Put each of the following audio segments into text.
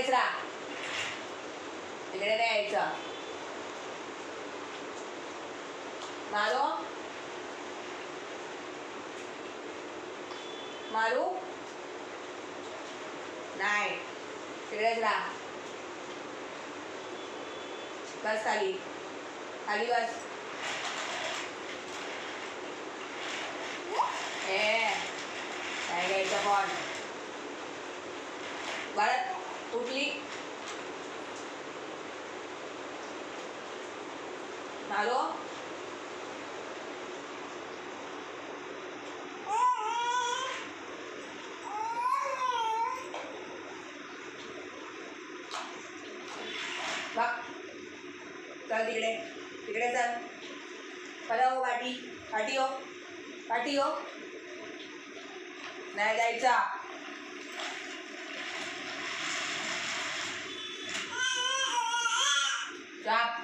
तिकडेच राहा, तिकडे नाही यायचं. मारो मारू नाही, तिकडेच राहा. बस खाली, खाली बस. काय घ्यायचं पण परत उठली. मारो बघ, चल तिकडे, तिकडे चल. चला हो पाठी, पाठी हो, पाठी हो. नाही जायचा. चाप.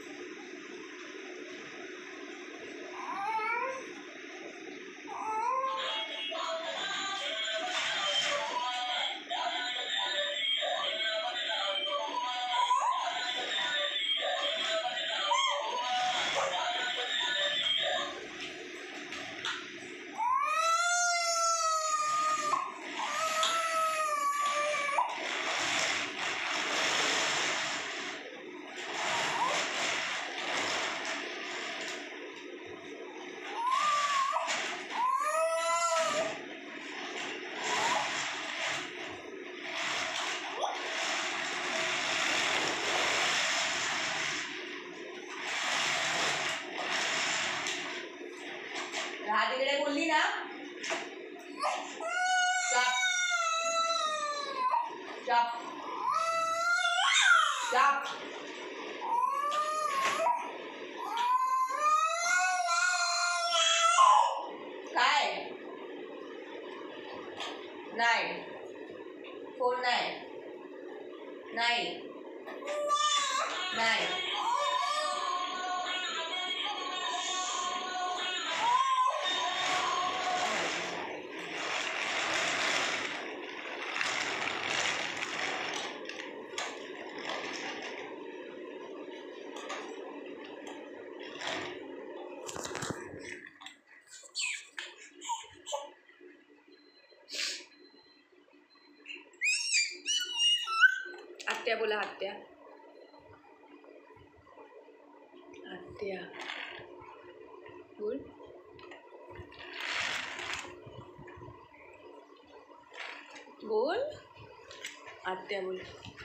राहा तिकडे बोलली ना. चाप चाप चाप. काय नाही, फोन नाही, नाही नाही. आत्या बोला, आत्या, आत्या बोल. बोल आत्या बोल.